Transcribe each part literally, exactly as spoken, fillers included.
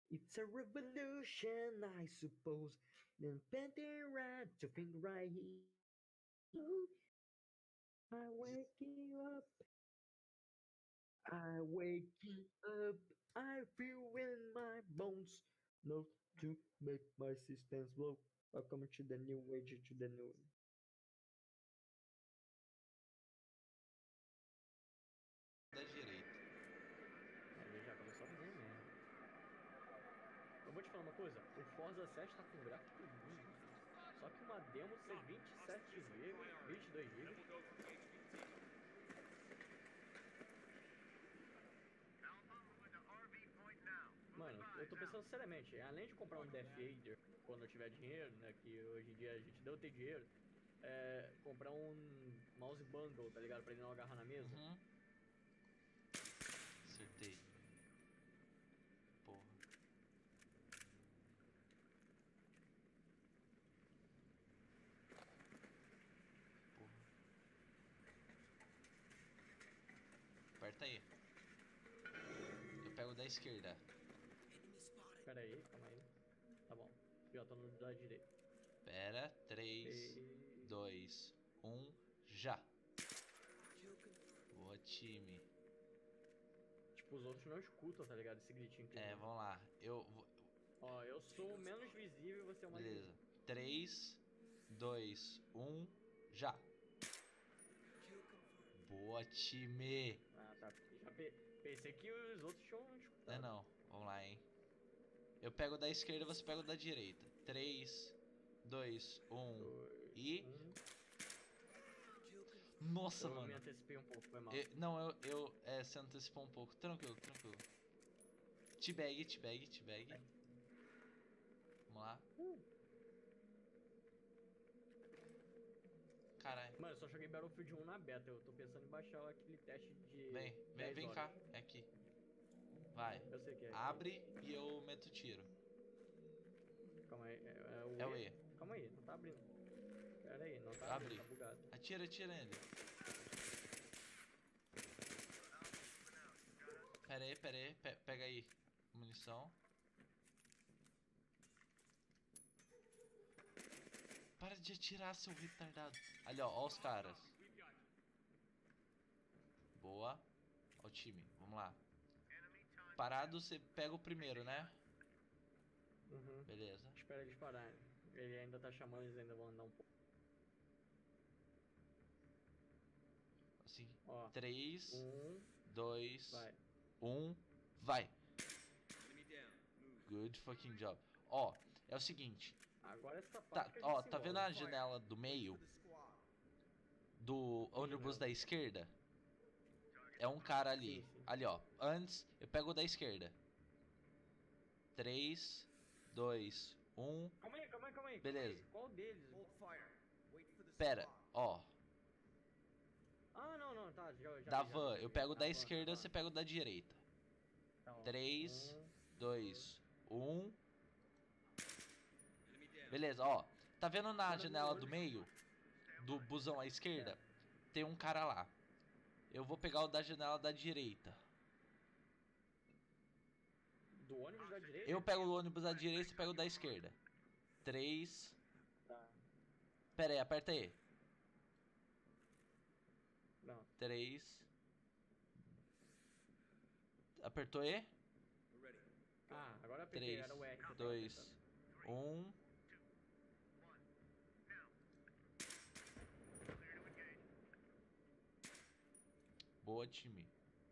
It's a revolution, I suppose. Then painting right to think right here. I waking up. I waking up. I feel in my bones. Not to make my systems blow. Welcome to the new age, to the new. Da direita. Ele já começou a fazer merda. Eu vou te falar uma coisa, o Forza sete tá com gráfico lindo. Só que uma demo de vinte e sete gigas, vinte e dois gigas. Mano, eu tô pensando seriamente, além de comprar um Death Eater quando eu tiver dinheiro, né? Que hoje em dia a gente deu ter dinheiro, é, comprar um mouse bundle, tá ligado? Pra ele não agarrar na mesa. Uhum. Acertei. Porra. Porra. Aperta aí. Eu pego da esquerda. Pera aí, calma aí. Tá bom. Já tô no da direita. Pera. três, dois, um, já. Boa, time. Tipo, os outros não escutam, tá ligado? Esse gritinho que É, vem. vamos lá. Eu vou. Ó, eu sou o menos visível e você é o mais Beleza. visível. três, dois, um, já. Boa, time. Ah, tá. Já pe pensei que os outros tinham Não é escutado. não. Vamos lá, hein. Eu pego da esquerda, você pega da direita. três, dois, um Dois, e... um. Nossa, Eu me mano. antecipei um pouco, foi mal. Eu- não, eu, eu... É, você antecipou um pouco. Tranquilo, tranquilo. T-bag, T-bag, T-bag. Vamos lá. Uh. Caralho. Mano, eu só joguei Battlefield um na beta. Eu tô pensando em baixar aquele teste de Vem, vem, dez vem horas. cá. É aqui. Vai. Eu sei que é aqui. Abre e eu meto tiro. Calma aí. É, é o É o E? E. Calma aí, não tá abrindo. Pera aí, não tá abrindo, Abri. tá bugado. Atira, atira ele. Pera aí, pera aí. Pe pega aí. Munição. Para de atirar, seu retardado. Ali, ó. Ó os caras. Boa. Ó o time. Vamos lá. Parado, você pega o primeiro, né? Uhum. Beleza. Espera eles pararem. Ele ainda tá chamando, eles ainda vão andar um pouco. Assim. Ó. três, Um. dois, Vai. um, vai. Good fucking job. Ó, é o seguinte. Agora essa parte Tá, que a gente ó, se tá vendo envolve. a janela do meio? Do Que ônibus janela? da esquerda? É um cara ali. Sim, sim. Ali, ó. Antes, eu pego o da esquerda. três, dois, um. Calma aí, calma aí, calma aí. Beleza. Qual deles? Pera, ó. Ah, não, não, tá. Já, já Da vi, já vi, van, já eu vi. pego Na da van, na esquerda, você van. pega o da direita. Tá bom. três, Um. dois, um. Beleza, ó. Tá vendo na Manda janela no do olho. meio? Do busão à esquerda? É. Tem um cara lá. Eu vou pegar o da janela da direita. Do ônibus da direita? Eu pego o ônibus da direita e pego o da esquerda. três. Tá. Pera aí, aperta aí. Não. três. Apertou E? Ah, agora eu apertei. Era o três, R que eu tava dois, apertando. um. Boa, time.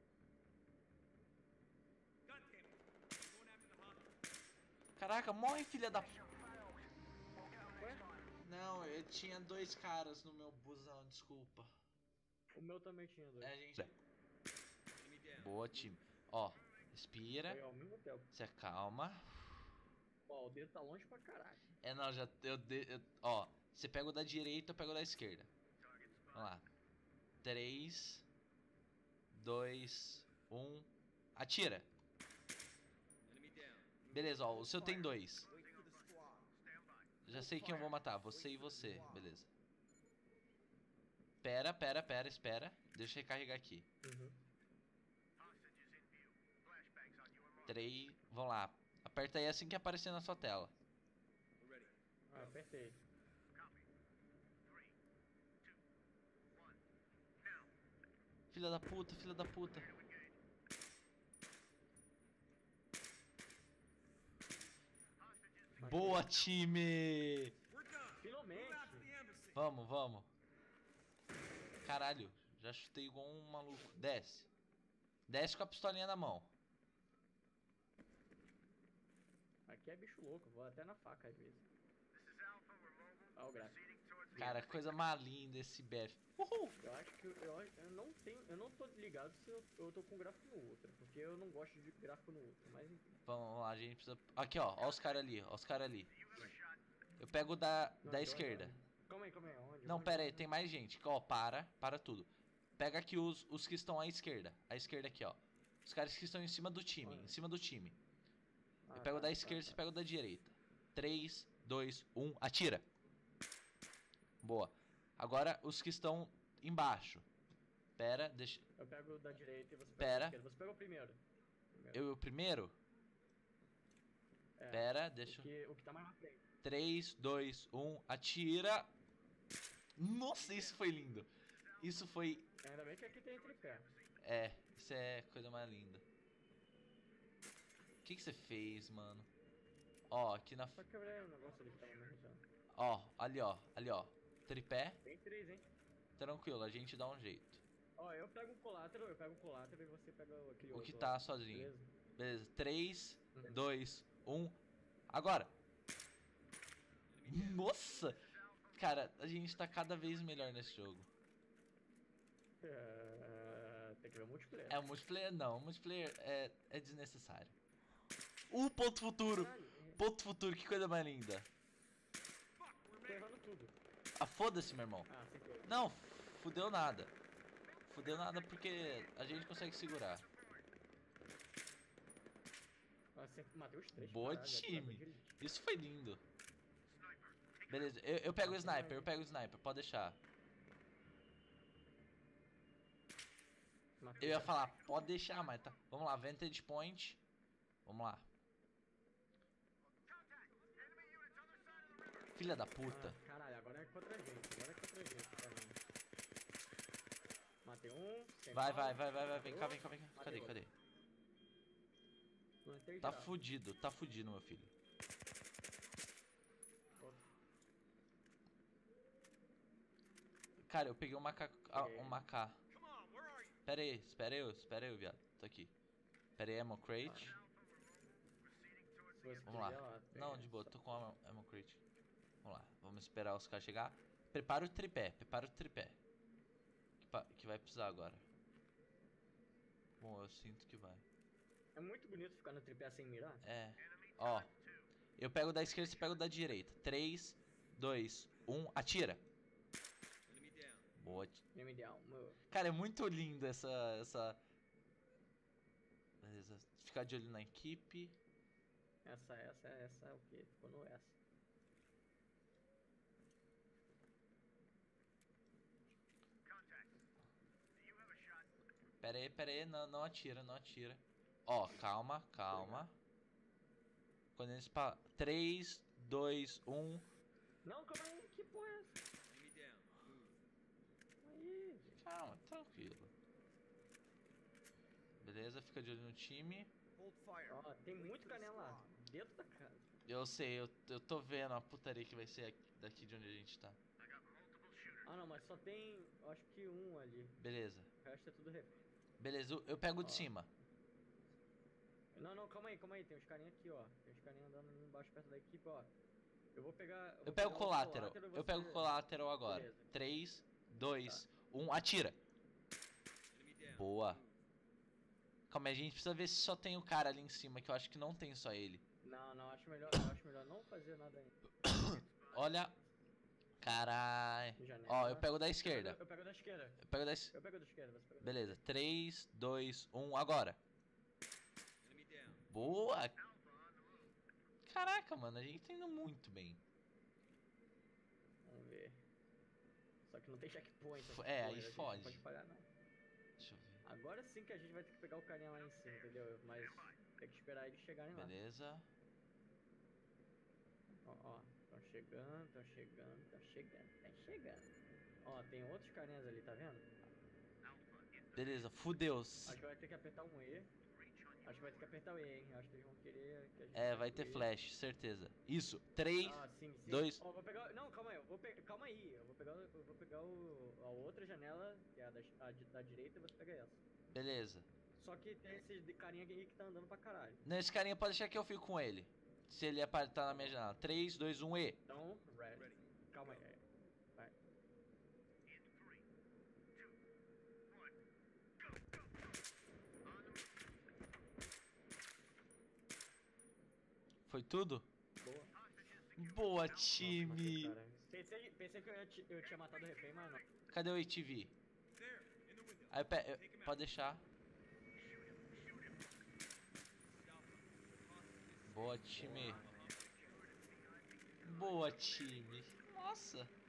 Caraca, morre, filha da... Ué? Não, eu tinha dois caras no meu busão, desculpa. O meu também tinha dois. É, a gente... Boa, time. Ó, respira. Foi ao mesmo tempo. Se acalma. Ó, o dedo tá longe pra caralho. É, não, já... Eu, eu, ó, você pega o da direita, eu pego o da esquerda. Vamos lá. três, dois, um. Atira. Beleza, ó, o seu tem dois. Já sei quem eu vou matar, você e você, beleza. Pera, pera, pera, espera. Deixa eu recarregar aqui. Uhum. Três, vamos lá. Aperta aí assim que aparecer na sua tela. Ah, apertei. Filha da puta, filha da puta. Boa, time! Finalmente! Vamos, vamos. Caralho, já chutei igual um maluco. Desce. Desce com a pistolinha na mão. Aqui é bicho louco, vou até na faca às vezes. Olha o gráfico. Cara, coisa mais linda esse B F. Uhul! Eu acho que eu, eu, eu não tenho. Eu não tô ligado se eu, eu tô com gráfico no Ultra, porque eu não gosto de gráfico no Ultra, mas enfim. Vamos lá, a gente precisa... Aqui, ó. Ó os caras ali, ó os caras ali. Eu pego o da, Não, da aqui, esquerda. onde? Calma aí, calma aí. Onde? Não, Onde? pera aí, Onde? tem mais gente. Ó, para, para tudo. Pega aqui os, os que estão à esquerda. À esquerda aqui, ó. Os caras que estão em cima do time, em cima do time. Eu Ah, pego o tá, da tá, esquerda, tá. você pega o da direita. três, dois, um, atira. Boa. Agora os que estão embaixo. Pera, deixa... Eu pego o da direita e você pega Pera. o da esquerda. Você pega o primeiro. Primeiro. Eu o primeiro? É, Pera, deixa... O que, o que tá mais na frente. três, dois, um, atira. Nossa, isso foi lindo. Isso foi... Ainda bem que aqui tem tripé. É, isso é coisa mais linda. O que que você fez, mano? Ó, aqui na... Só quebrei o negócio ali que tava na região. Ó, ali, ó. Ali, ó. Tripé. Tem três, hein? Tranquilo, a gente dá um jeito. Ó, eu pego um colátero, eu pego um colátero e você pega aquele O outro que lá, tá sozinho. beleza? Beleza. três, Uhum. dois, um. Agora. Nossa! Cara, a gente tá cada vez melhor nesse jogo. É, tem que ver o multiplayer. É o multiplayer? Não, o multiplayer é, é desnecessário. Uh, ponto futuro! Caralho, Ponto futuro, que coisa mais linda. tô errando tudo. Ah, foda-se, meu irmão. Ah, sem coisa. Não, fudeu nada. Fudeu nada porque a gente consegue segurar. Ah, sempre matei os três. Boa, caralho, time. é de elite. Isso foi lindo. Beleza, eu, eu pego o sniper, eu pego o sniper, pode deixar. Matei Eu ia já. falar, pode deixar, mas tá. Vamos lá, Vantage Point. Vamos lá. Filha da puta. Ah, caralho, agora é contra a gente. Agora é contra a gente, caramba. Matei um. sem Vai, bala, vai, vai, vai, vai. Vem cá, matei vem cá, vem cá. outro, Cadê, matei cadê? outro. Plantei Tá geral. fudido, tá fudido, meu filho. Cara, eu peguei uma K. Peguei. Uma K. Pera aí, espera aí, espera aí, viado. Tô aqui. Pera aí, ammo crate. Se você Vamos lá. quiser, ó, Não, pega de boa, essa- tô com ammo, ammo crate. Vamos lá, vamos esperar os caras chegar. Prepara o tripé, prepara o tripé. Que, pa- que vai precisar agora. Bom, eu sinto que vai. É muito bonito ficar no tripé sem mirar. É. Ó. Eu pego da esquerda, você pega o da direita. três, dois, um, atira. Boa. Name ideal. Meu. Cara, é muito lindo essa. essa... Beleza. Ficar de olho na equipe. Essa, essa, essa é o que? Ficou no essa. Pera aí, pera aí. Não, não atira, não atira. Ó, calma, calma. Quando eles pa... três, dois, um. Não, calma aí, que porra é essa? Aí, Calma, tranquilo. Beleza, fica de olho no time. ó, tem muito canela lá, dentro da casa. Eu sei, eu, eu tô vendo a putaria que vai ser aqui- daqui de onde a gente tá. Ah não, mas só tem, eu acho que um ali. Beleza. O resto é tudo refém. Beleza, eu- eu pego o de Ó. cima. Não, não, calma aí, calma aí, tem uns carinha aqui, ó. Tem uns carinha andando ali embaixo perto da equipe, ó. Eu vou pegar. Eu vou pego o pegar collateral. e Eu pego o você- collateral agora. Beleza. três, dois, um, atira. Boa. Calma aí, a gente precisa ver se só tem o cara ali em cima, que eu acho que não tem só ele. Não, não, acho melhor, eu acho melhor não fazer nada ainda. Olha. Carai. Janela. Ó, eu pego da Eu esquerda. pego, eu pego da esquerda. Eu pego da es... Eu pego da esquerda, você pega da Beleza. três, dois, um, agora. Boa. Caraca, mano, a gente tá indo muito bem. Vamos ver. Só que não tem checkpoint. F- essa é, porra, aí a gente fode. Não pode falhar, não. Deixa eu ver. Agora sim que a gente vai ter que pegar o carinha lá em cima, entendeu? Mas tem que esperar eles chegarem lá. Beleza. Ó, ó, tão chegando, tão chegando, tão chegando, tá chegando. Ó, tem outros carinhas ali, tá vendo? Beleza, fudeu. Acho que vai ter que apertar um E. Acho que vai ter que apertar o E, hein? Acho que eles vão querer que a gente É, aperte vai o ter E. flash, certeza. Isso, três, Ah, sim, sim. dois. Ó, vou pegar. Não, calma aí, eu vou pe... calma aí. Eu vou pegar, eu vou pegar o... a outra janela, que é a da, a de- da direita, e você pega essa. Beleza. Só que tem esse de- carinha aí que tá andando pra caralho. Nesse carinha pode deixar que eu fico com ele. Se ele apertar na minha janela. três, dois, um E. Então, ready. Calma aí. é. Vai. Foi tudo? Boa. Boa, Nossa, time. matei o cara. Pensei, pensei que eu, ia ti- eu tinha matado o refém, mas não. Cadê o A T V? Aí, pe... eu- pode deixar. Boa, time. Boa, time. Nossa.